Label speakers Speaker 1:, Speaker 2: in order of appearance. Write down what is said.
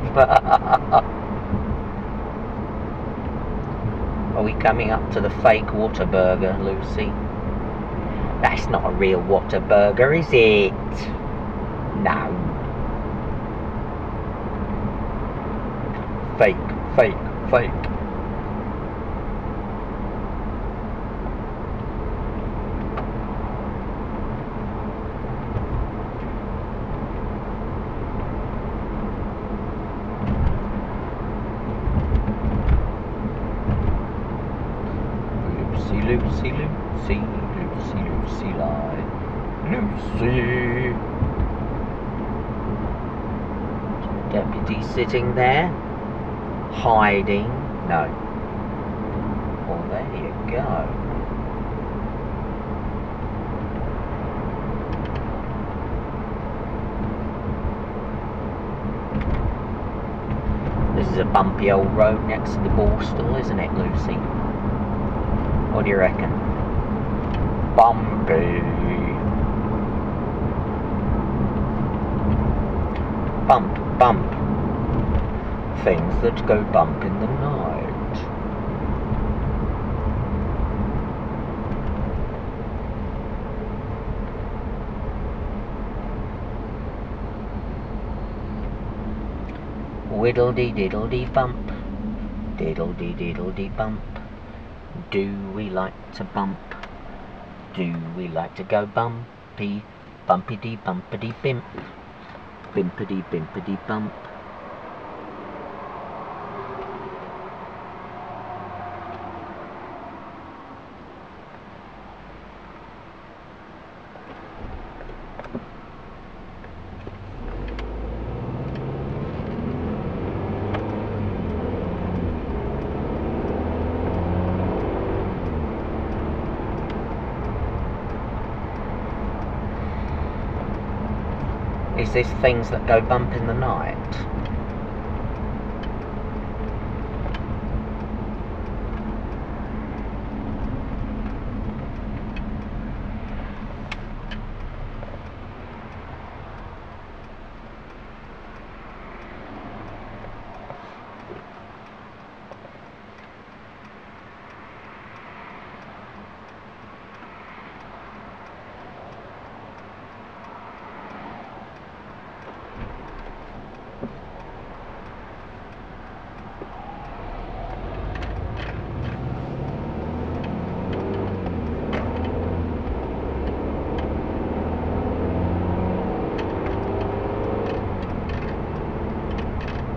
Speaker 1: Are we coming up to the fake Whataburger, Lucy? That's not a real Whataburger, is it? No. Fake, fake, fake. Lucy, Lucy, Lucy, Lucy, Lucy lie. Lucy. Deputy sitting there, hiding. No. Well, there you go. This is a bumpy old road next to the Borstal, isn't it, Lucy? What do you reckon? Bumpy. Bump, bump. Things that go bump in the night. Whittledy bump. Diddledy bump. Do we like to bump? Do we like to go bumpy? Bumpity bumpity bimp. Bimpity bimpity bump. Is this things that go bump in the night?